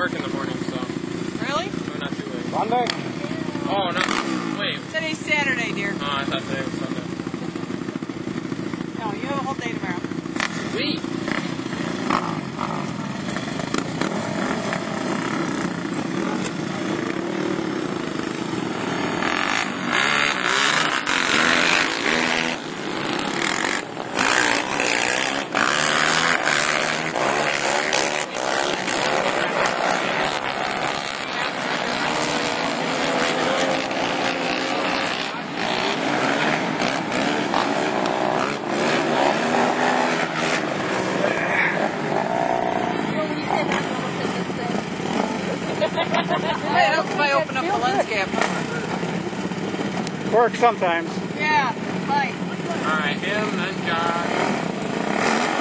work in the morning, so. Really? I'm not too late. Sunday? Oh, no. Wait. Today's Saturday, dear. Oh, I thought today was Sunday. No, you have a whole day tomorrow. Sweet. Hey, I hope if I open up the lens cap. Works sometimes. Yeah, right. Alright, him, then John.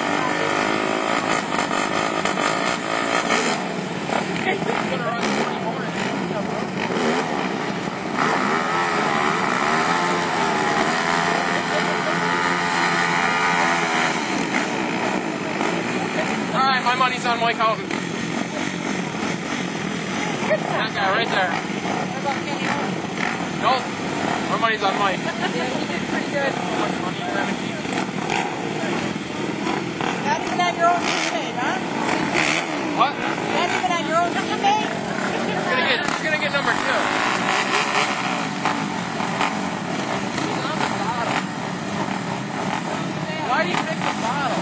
Alright, my money's on Mike Houghton. That guy right there. What about Kenny Holmes? Nope. My money's on Mike. Yeah, he did pretty good. How much money? 17. Not even on your own teammate, huh? What? Not even on your own teammate? He's gonna get number 2. He's on the bottom. Why do you pick the bottom?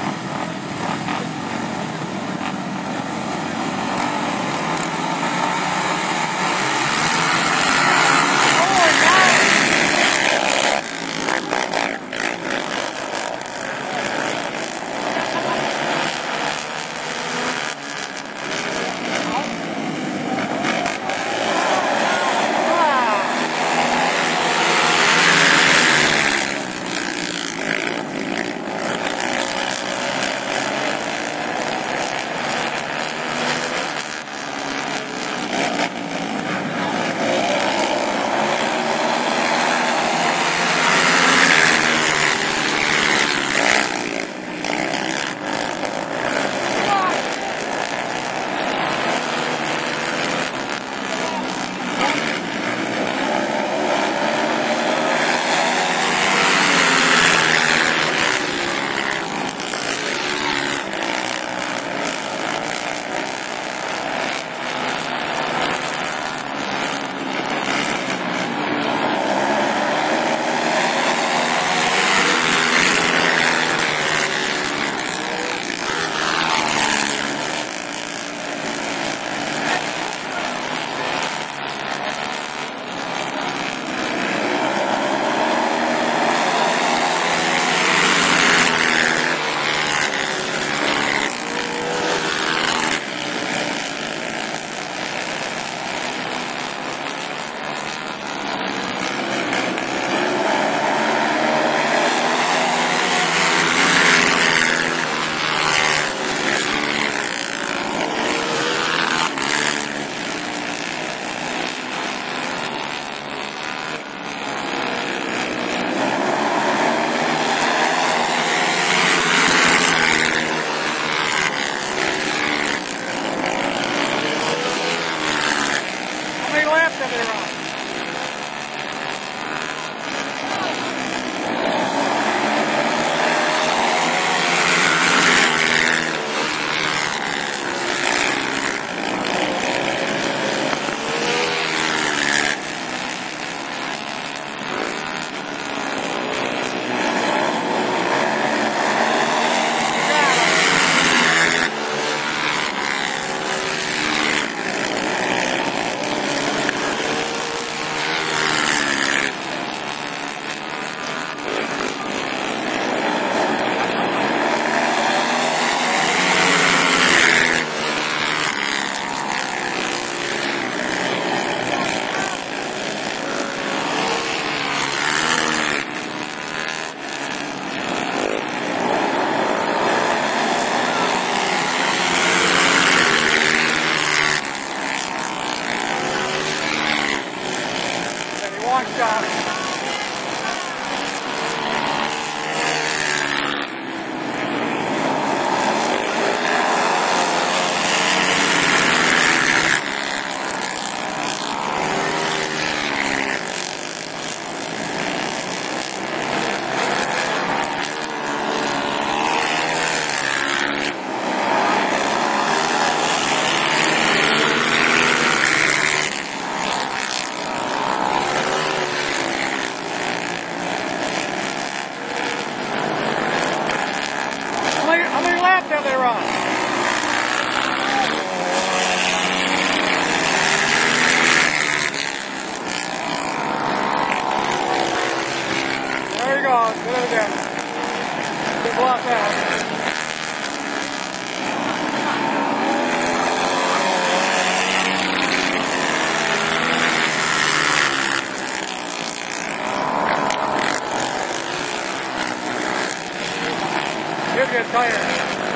Here's your tire.